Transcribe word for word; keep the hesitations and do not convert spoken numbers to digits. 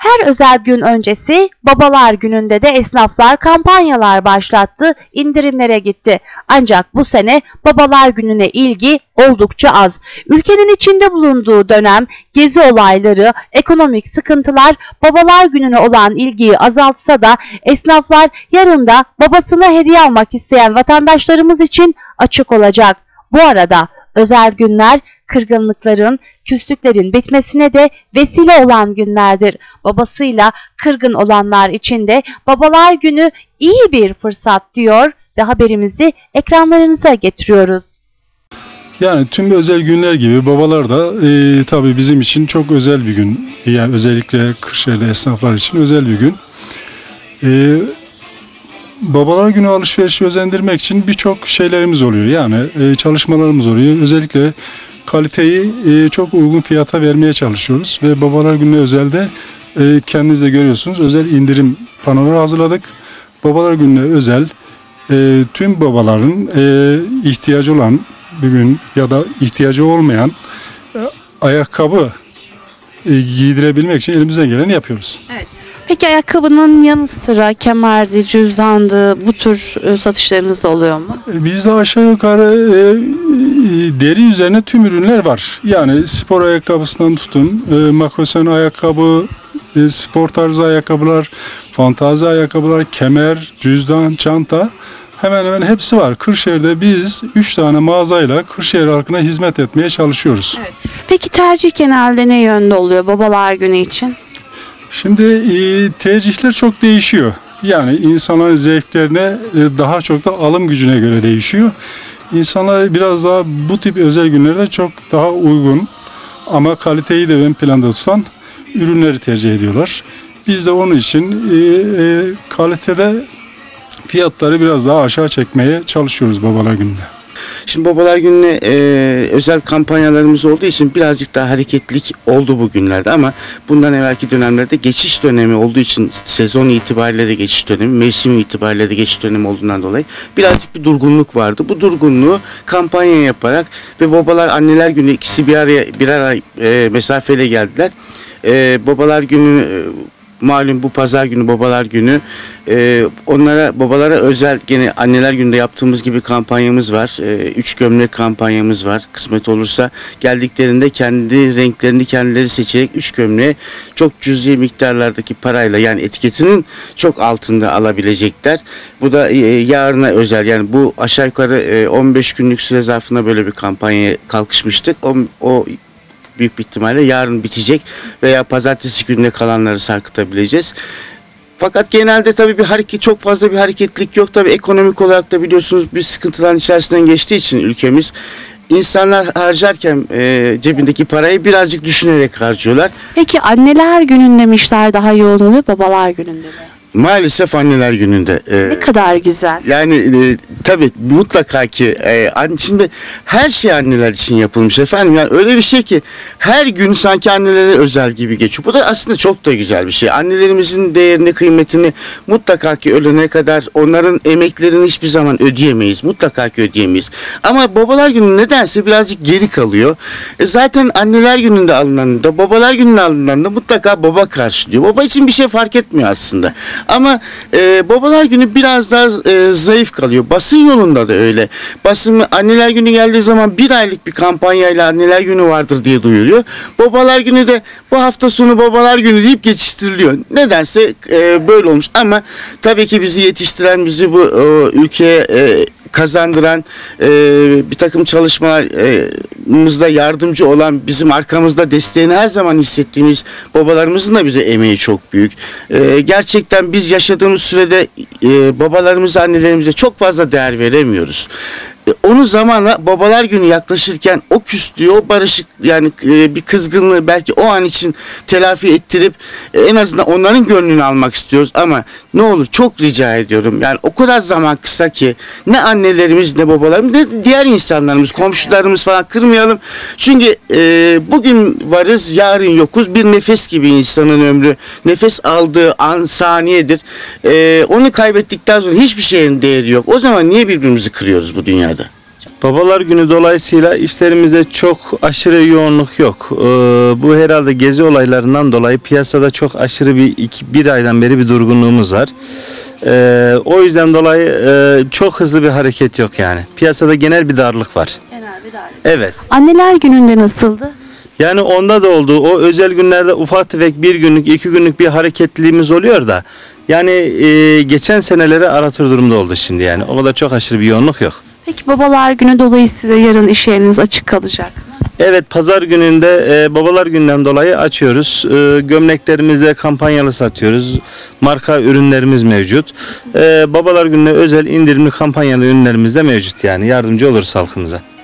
Her özel gün öncesi Babalar Günü'nde de esnaflar kampanyalar başlattı, indirimlere gitti. Ancak bu sene Babalar Günü'ne ilgi oldukça az. Ülkenin içinde bulunduğu dönem gezi olayları, ekonomik sıkıntılar Babalar Günü'ne olan ilgiyi azaltsa da esnaflar yarın da babasına hediye almak isteyen vatandaşlarımız için açık olacak. Bu arada özel günler kırgınlıkların, küslüklerin bitmesine de vesile olan günlerdir. Babasıyla kırgın olanlar için de Babalar Günü iyi bir fırsat diyor ve haberimizi ekranlarınıza getiriyoruz. Yani tüm özel günler gibi babalar da e, tabii bizim için çok özel bir gün. Yani özellikle Kırşehir'de esnaflar için özel bir gün. E, Babalar Günü alışverişi özendirmek için birçok şeylerimiz oluyor. Yani e, çalışmalarımız oluyor. Özellikle kaliteyi e, çok uygun fiyata vermeye çalışıyoruz. Ve Babalar Günü'ne özelde e, kendiniz de görüyorsunuz özel indirim panoları hazırladık. Babalar Günü'ne özel e, tüm babaların e, ihtiyacı olan bugün ya da ihtiyacı olmayan e, ayakkabı e, giydirebilmek için elimizden geleni yapıyoruz. Evet. Peki ayakkabının yanı sıra kemerdi, cüzdandı, bu tür e, satışlarınız da oluyor mu? Bizde aşağı yukarı e, e, deri üzerine tüm ürünler var. Yani spor ayakkabısından tutun, e, makosen ayakkabı, e, spor tarzı ayakkabılar, fantazi ayakkabılar, kemer, cüzdan, çanta hemen hemen hepsi var. Kırşehir'de biz üç tane mağazayla Kırşehir halkına hizmet etmeye çalışıyoruz. Evet. Peki tercih genelde ne yönde oluyor Babalar Günü için? Şimdi e, tercihler çok değişiyor. Yani insanların zevklerine e, daha çok da alım gücüne göre değişiyor. İnsanlar biraz daha bu tip özel günlerde çok daha uygun ama kaliteyi de ön planda tutan ürünleri tercih ediyorlar. Biz de onun için e, e, kalitede fiyatları biraz daha aşağı çekmeye çalışıyoruz Babalar Günü'nde. Şimdi Babalar Günü'ne e, özel kampanyalarımız olduğu için birazcık daha hareketlilik oldu bugünlerde ama bundan evvelki dönemlerde geçiş dönemi olduğu için sezon itibariyle de geçiş dönemi, mevsim itibariyle de geçiş dönemi olduğundan dolayı birazcık bir durgunluk vardı. Bu durgunluğu kampanya yaparak ve Babalar Anneler Günü ikisi bir araya birer ay e, mesafeyle geldiler. E, Babalar Günü e, malum bu pazar günü Babalar Günü, ee, onlara babalara özel gene Anneler Günü'nde yaptığımız gibi kampanyamız var. Ee, üç gömlek kampanyamız var. Kısmet olursa geldiklerinde kendi renklerini kendileri seçerek üç gömleği çok cüzi miktarlardaki parayla, yani etiketinin çok altında alabilecekler. Bu da e, yarına özel, yani bu aşağı yukarı e, on beş günlük süre zarfında böyle bir kampanyaya kalkışmıştık. O, o büyük bir ihtimalle yarın bitecek veya pazartesi gününe kalanları sarkıtabileceğiz. Fakat genelde tabii bir hareket, çok fazla bir hareketlilik yok. Tabii ekonomik olarak da biliyorsunuz bir sıkıntıların içerisinden geçtiği için ülkemiz, insanlar harcarken e, cebindeki parayı birazcık düşünerek harcıyorlar. Peki Anneler Günü'nde mi işler daha yoğun oluyor, Babalar Günü'nde mi? Maalesef Anneler Günü'nde. E, ne kadar güzel. Yani e, tabii mutlaka ki e, şimdi her şey anneler için yapılmış efendim. Yani öyle bir şey ki her gün sanki annelere özel gibi geçiyor. Bu da aslında çok da güzel bir şey. Annelerimizin değerini, kıymetini mutlaka ki ölene kadar onların emeklerini hiçbir zaman ödeyemeyiz. Mutlaka ki ödeyemeyiz. Ama Babalar Günü nedense birazcık geri kalıyor. E, zaten Anneler Günü'nde alınan da Babalar Günü'nde alınan da mutlaka baba karşılıyor. Baba için bir şey fark etmiyor aslında. Ama e, Babalar Günü biraz daha e, zayıf kalıyor. Basın yolunda da öyle. Basın Anneler Günü geldiği zaman bir aylık bir kampanyayla Anneler Günü vardır diye duyuruyor. Babalar Günü de bu hafta sonu Babalar Günü deyip geçiştiriliyor. Nedense e, böyle olmuş ama tabii ki bizi yetiştiren, bizi bu e, ülkeye e, kazandıran e, bir takım çalışmalarımızda yardımcı olan, bizim arkamızda desteğini her zaman hissettiğimiz babalarımızın da bize emeği çok büyük. E, gerçekten biz yaşadığımız sürede e, babalarımıza, annelerimize çok fazla değer veremiyoruz. Onu zamanla Babalar Günü yaklaşırken o küslüğü, o barışık, yani e, bir kızgınlığı belki o an için telafi ettirip e, en azından onların gönlünü almak istiyoruz ama ne olur çok rica ediyorum, yani o kadar zaman kısa ki ne annelerimiz ne babalarımız ne diğer insanlarımız, komşularımız falan kırmayalım. Çünkü e, bugün varız, yarın yokuz, bir nefes gibi insanın ömrü, nefes aldığı an saniyedir. E, onu kaybettikten sonra hiçbir şeyin değeri yok. O zaman niye birbirimizi kırıyoruz bu dünyada? Babalar Günü dolayısıyla işlerimizde çok aşırı yoğunluk yok. Ee, bu herhalde gezi olaylarından dolayı piyasada çok aşırı bir iki, bir aydan beri bir durgunluğumuz var. Ee, o yüzden dolayı e, çok hızlı bir hareket yok yani. Piyasada genel bir darlık var. Genel bir darlık. Evet. Anneler Günü'nde nasıldı? Yani onda da oldu. O özel günlerde ufak tefek bir günlük, iki günlük bir hareketliliğimiz oluyor da. Yani e, geçen seneleri aratır durumda oldu şimdi yani. O kadar çok aşırı bir yoğunluk yok. Peki Babalar Günü dolayısıyla yarın iş yeriniz açık kalacak mı? Evet, pazar gününde e, Babalar Günü'nden dolayı açıyoruz. E, gömleklerimizde kampanyalı satıyoruz. Marka ürünlerimiz mevcut. E, Babalar Günü'ne özel indirimli kampanyalı ürünlerimiz de mevcut yani. Yardımcı oluruz halkımıza.